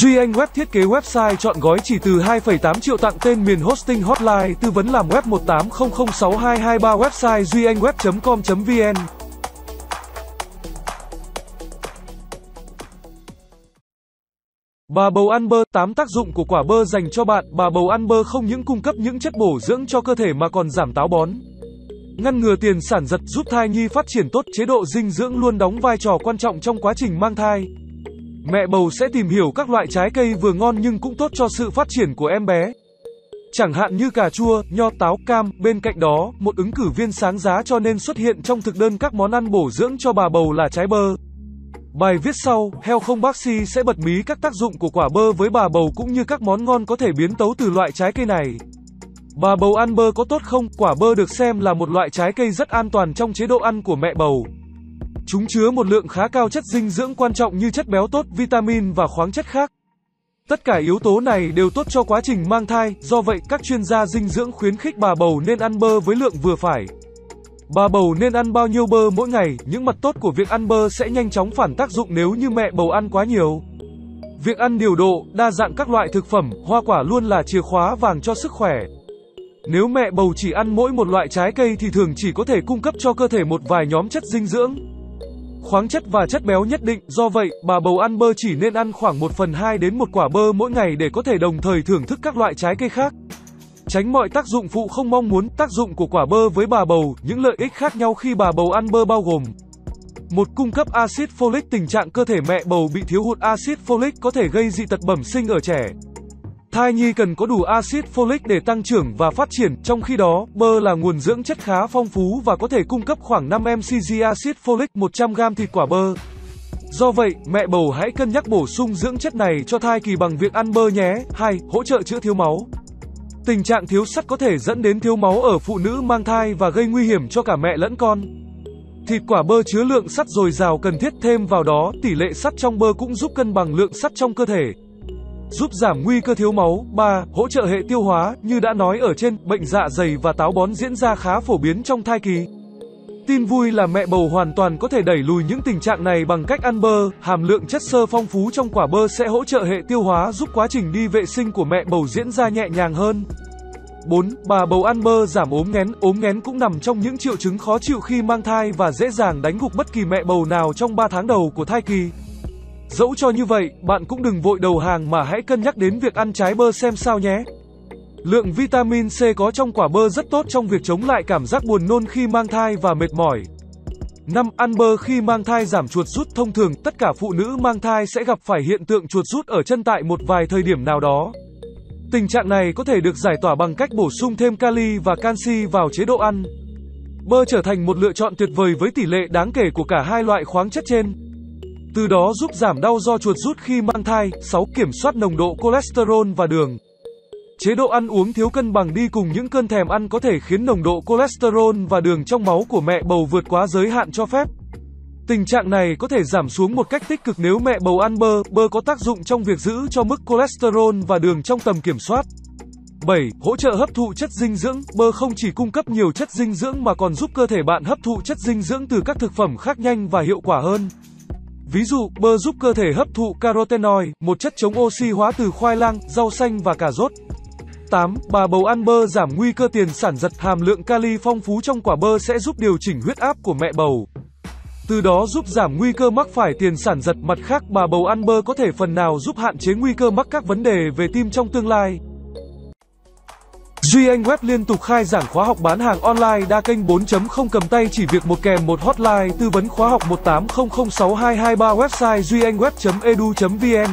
Duy Anh Web thiết kế website chọn gói chỉ từ 2,8 triệu tặng tên miền hosting hotline tư vấn làm web 18006223 website duyanhweb.com.vn. Bà bầu ăn bơ, 8 tác dụng của quả bơ dành cho bạn. Bà bầu ăn bơ không những cung cấp những chất bổ dưỡng cho cơ thể mà còn giảm táo bón, ngăn ngừa tiền sản giật, giúp thai nhi phát triển tốt. Chế độ dinh dưỡng luôn đóng vai trò quan trọng trong quá trình mang thai. Mẹ bầu sẽ tìm hiểu các loại trái cây vừa ngon nhưng cũng tốt cho sự phát triển của em bé, chẳng hạn như cà chua, nho, táo, cam. Bên cạnh đó, một ứng cử viên sáng giá cho nên xuất hiện trong thực đơn các món ăn bổ dưỡng cho bà bầu là trái bơ. Bài viết sau, Health không bác sĩ sẽ bật mí các tác dụng của quả bơ với bà bầu cũng như các món ngon có thể biến tấu từ loại trái cây này. Bà bầu ăn bơ có tốt không? Quả bơ được xem là một loại trái cây rất an toàn trong chế độ ăn của mẹ bầu. Chúng chứa một lượng khá cao chất dinh dưỡng quan trọng như chất béo tốt, vitamin và khoáng chất khác. Tất cả yếu tố này đều tốt cho quá trình mang thai, do vậy các chuyên gia dinh dưỡng khuyến khích bà bầu nên ăn bơ với lượng vừa phải. Bà bầu nên ăn bao nhiêu bơ mỗi ngày? Những mặt tốt của việc ăn bơ sẽ nhanh chóng phản tác dụng nếu như mẹ bầu ăn quá nhiều. Việc ăn điều độ, đa dạng các loại thực phẩm, hoa quả luôn là chìa khóa vàng cho sức khỏe. Nếu mẹ bầu chỉ ăn mỗi một loại trái cây thì thường chỉ có thể cung cấp cho cơ thể một vài nhóm chất dinh dưỡng, khoáng chất và chất béo nhất định. Do vậy, bà bầu ăn bơ chỉ nên ăn khoảng 1/2 đến một quả bơ mỗi ngày để có thể đồng thời thưởng thức các loại trái cây khác. Tránh mọi tác dụng phụ không mong muốn. Tác dụng của quả bơ với bà bầu, những lợi ích khác nhau khi bà bầu ăn bơ bao gồm: 1. Cung cấp axit folic. Tình trạng cơ thể mẹ bầu bị thiếu hụt axit folic có thể gây dị tật bẩm sinh ở trẻ. Thai nhi cần có đủ axit folic để tăng trưởng và phát triển, trong khi đó, bơ là nguồn dưỡng chất khá phong phú và có thể cung cấp khoảng 5 mcg axit folic 100g thịt quả bơ. Do vậy, mẹ bầu hãy cân nhắc bổ sung dưỡng chất này cho thai kỳ bằng việc ăn bơ nhé. 2. Hỗ trợ chữa thiếu máu. Tình trạng thiếu sắt có thể dẫn đến thiếu máu ở phụ nữ mang thai và gây nguy hiểm cho cả mẹ lẫn con. Thịt quả bơ chứa lượng sắt dồi dào cần thiết, thêm vào đó, tỷ lệ sắt trong bơ cũng giúp cân bằng lượng sắt trong cơ thể, giúp giảm nguy cơ thiếu máu. 3. Hỗ trợ hệ tiêu hóa. Như đã nói ở trên, bệnh dạ dày và táo bón diễn ra khá phổ biến trong thai kỳ. Tin vui là mẹ bầu hoàn toàn có thể đẩy lùi những tình trạng này bằng cách ăn bơ. Hàm lượng chất xơ phong phú trong quả bơ sẽ hỗ trợ hệ tiêu hóa, giúp quá trình đi vệ sinh của mẹ bầu diễn ra nhẹ nhàng hơn. 4. Bà bầu ăn bơ giảm ốm nghén. Ốm nghén cũng nằm trong những triệu chứng khó chịu khi mang thai và dễ dàng đánh gục bất kỳ mẹ bầu nào trong 3 tháng đầu của thai kỳ. Dẫu cho như vậy, bạn cũng đừng vội đầu hàng mà hãy cân nhắc đến việc ăn trái bơ xem sao nhé. Lượng vitamin C có trong quả bơ rất tốt trong việc chống lại cảm giác buồn nôn khi mang thai và mệt mỏi. 5. Ăn bơ khi mang thai giảm chuột rút. Thông thường, tất cả phụ nữ mang thai sẽ gặp phải hiện tượng chuột rút ở chân tại một vài thời điểm nào đó. Tình trạng này có thể được giải tỏa bằng cách bổ sung thêm kali và canxi vào chế độ ăn. Bơ trở thành một lựa chọn tuyệt vời với tỷ lệ đáng kể của cả hai loại khoáng chất trên, từ đó giúp giảm đau do chuột rút khi mang thai. 6. Kiểm soát nồng độ cholesterol và đường. Chế độ ăn uống thiếu cân bằng đi cùng những cơn thèm ăn có thể khiến nồng độ cholesterol và đường trong máu của mẹ bầu vượt quá giới hạn cho phép. Tình trạng này có thể giảm xuống một cách tích cực nếu mẹ bầu ăn bơ. Bơ có tác dụng trong việc giữ cho mức cholesterol và đường trong tầm kiểm soát. 7. Hỗ trợ hấp thụ chất dinh dưỡng. Bơ không chỉ cung cấp nhiều chất dinh dưỡng mà còn giúp cơ thể bạn hấp thụ chất dinh dưỡng từ các thực phẩm khác nhanh và hiệu quả hơn. Ví dụ, bơ giúp cơ thể hấp thụ carotenoid, một chất chống oxy hóa từ khoai lang, rau xanh và cà rốt. 8. Bà bầu ăn bơ giảm nguy cơ tiền sản giật. Hàm lượng kali phong phú trong quả bơ sẽ giúp điều chỉnh huyết áp của mẹ bầu, từ đó giúp giảm nguy cơ mắc phải tiền sản giật. Mặt khác, bà bầu ăn bơ có thể phần nào giúp hạn chế nguy cơ mắc các vấn đề về tim trong tương lai. Duy Anh Web liên tục khai giảng khóa học bán hàng online đa kênh 4.0 cầm tay chỉ việc một kèm một hotline tư vấn khóa học 18006223 website duyanhweb.edu.vn.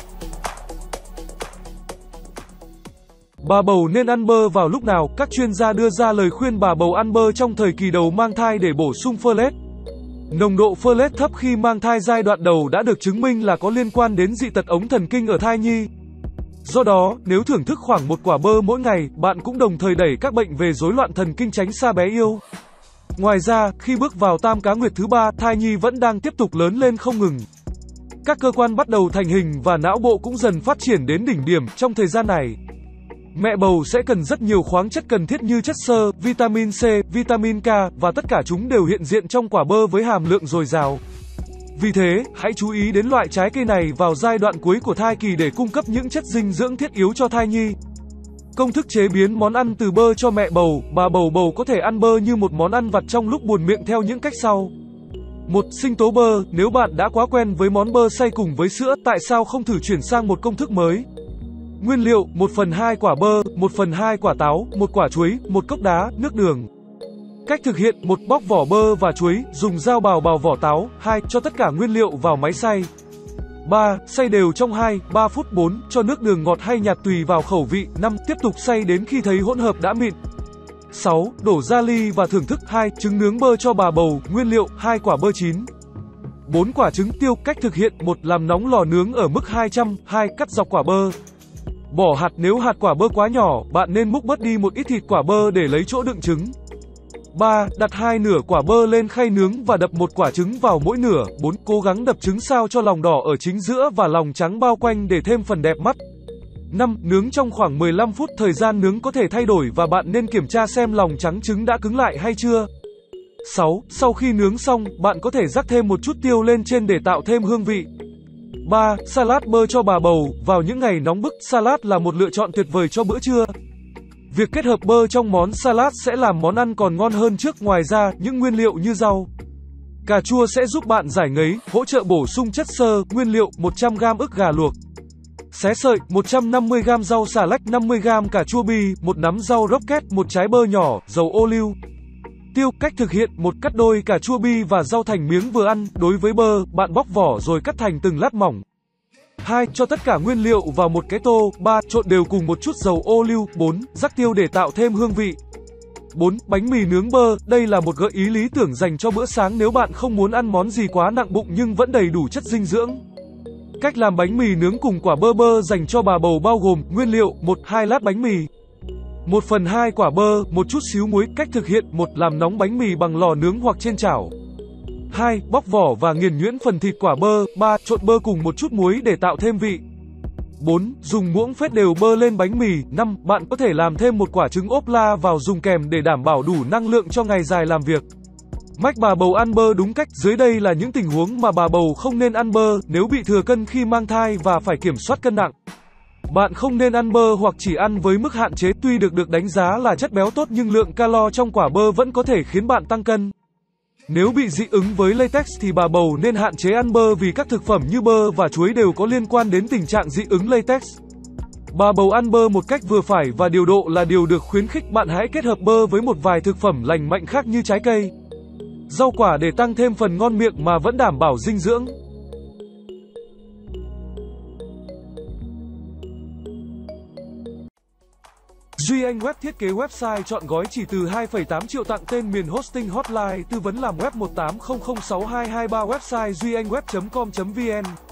Bà bầu nên ăn bơ vào lúc nào? Các chuyên gia đưa ra lời khuyên bà bầu ăn bơ trong thời kỳ đầu mang thai để bổ sung folate. Nồng độ folate thấp khi mang thai giai đoạn đầu đã được chứng minh là có liên quan đến dị tật ống thần kinh ở thai nhi. Do đó, nếu thưởng thức khoảng một quả bơ mỗi ngày, bạn cũng đồng thời đẩy các bệnh về rối loạn thần kinh, tránh xa bé yêu. Ngoài ra, khi bước vào tam cá nguyệt thứ 3, thai nhi vẫn đang tiếp tục lớn lên không ngừng. Các cơ quan bắt đầu thành hình và não bộ cũng dần phát triển đến đỉnh điểm. Trong thời gian này, mẹ bầu sẽ cần rất nhiều khoáng chất cần thiết như chất xơ, vitamin C, vitamin K và tất cả chúng đều hiện diện trong quả bơ với hàm lượng dồi dào. Vì thế, hãy chú ý đến loại trái cây này vào giai đoạn cuối của thai kỳ để cung cấp những chất dinh dưỡng thiết yếu cho thai nhi. Công thức chế biến món ăn từ bơ cho mẹ bầu. Bà bầu có thể ăn bơ như một món ăn vặt trong lúc buồn miệng theo những cách sau. 1. Sinh tố bơ. Nếu bạn đã quá quen với món bơ xay cùng với sữa, tại sao không thử chuyển sang một công thức mới? Nguyên liệu: 1/2 quả bơ, 1/2 quả táo, 1 quả chuối, 1 cốc đá, nước đường. Cách thực hiện: 1. Bóc vỏ bơ và chuối, dùng dao bào vỏ táo. 2. Cho tất cả nguyên liệu vào máy xay. 3. Xay đều trong 2-3 phút. 4. Cho nước đường ngọt hay nhạt tùy vào khẩu vị. 5. Tiếp tục xay đến khi thấy hỗn hợp đã mịn. 6. Đổ ra ly và thưởng thức. 2. Trứng nướng bơ cho bà bầu. Nguyên liệu: 2 quả bơ chín, 4 quả trứng tiêu. Cách thực hiện: 1. Làm nóng lò nướng ở mức 200. 2. Cắt dọc quả bơ. Bỏ hạt. Nếu hạt quả bơ quá nhỏ, bạn nên múc bớt đi một ít thịt quả bơ để lấy chỗ đựng trứng. 3. Đặt 2 nửa quả bơ lên khay nướng và đập 1 quả trứng vào mỗi nửa. 4. Cố gắng đập trứng sao cho lòng đỏ ở chính giữa và lòng trắng bao quanh để thêm phần đẹp mắt. 5. Nướng trong khoảng 15 phút. Thời gian nướng có thể thay đổi và bạn nên kiểm tra xem lòng trắng trứng đã cứng lại hay chưa. 6. Sau khi nướng xong, bạn có thể rắc thêm một chút tiêu lên trên để tạo thêm hương vị. 3. Salad bơ cho bà bầu. Vào những ngày nóng bức, salad là một lựa chọn tuyệt vời cho bữa trưa. Việc kết hợp bơ trong món salad sẽ làm món ăn còn ngon hơn trước. Ngoài ra, những nguyên liệu như rau, cà chua sẽ giúp bạn giải ngấy, hỗ trợ bổ sung chất xơ. Nguyên liệu: 100g ức gà luộc, xé sợi, 150g rau xà lách, 50g cà chua bi, 1 nắm rau rocket, 1 trái bơ nhỏ, dầu ô liu. Tiêu. Cách thực hiện: 1. Cắt đôi cà chua bi và rau thành miếng vừa ăn. Đối với bơ, bạn bóc vỏ rồi cắt thành từng lát mỏng. 2. Cho tất cả nguyên liệu vào một cái tô. 3. Trộn đều cùng một chút dầu ô liu. 4. Rắc tiêu để tạo thêm hương vị. 4. Bánh mì nướng bơ. Đây là một gợi ý lý tưởng dành cho bữa sáng nếu bạn không muốn ăn món gì quá nặng bụng nhưng vẫn đầy đủ chất dinh dưỡng. Cách làm bánh mì nướng cùng quả bơ dành cho bà bầu bao gồm: nguyên liệu: 1-2 lát bánh mì, 1/2 quả bơ, một chút xíu muối. Cách thực hiện: 1. Làm nóng bánh mì bằng lò nướng hoặc trên chảo. 2. Bóc vỏ và nghiền nhuyễn phần thịt quả bơ. 3. Trộn bơ cùng một chút muối để tạo thêm vị. 4. Dùng muỗng phết đều bơ lên bánh mì. 5. Bạn có thể làm thêm một quả trứng ốp la vào dùng kèm để đảm bảo đủ năng lượng cho ngày dài làm việc. Mách bà bầu ăn bơ đúng cách. Dưới đây là những tình huống mà bà bầu không nên ăn bơ: nếu bị thừa cân khi mang thai và phải kiểm soát cân nặng. Bạn không nên ăn bơ hoặc chỉ ăn với mức hạn chế. Tuy được đánh giá là chất béo tốt nhưng lượng calo trong quả bơ vẫn có thể khiến bạn tăng cân. Nếu bị dị ứng với latex thì bà bầu nên hạn chế ăn bơ vì các thực phẩm như bơ và chuối đều có liên quan đến tình trạng dị ứng latex. Bà bầu ăn bơ một cách vừa phải và điều độ là điều được khuyến khích. Bạn hãy kết hợp bơ với một vài thực phẩm lành mạnh khác như trái cây, rau quả để tăng thêm phần ngon miệng mà vẫn đảm bảo dinh dưỡng. Duy Anh Web thiết kế website chọn gói chỉ từ 2,8 triệu, tặng tên miền hosting hotline, tư vấn làm web 18006223, website duyanhweb.com.vn.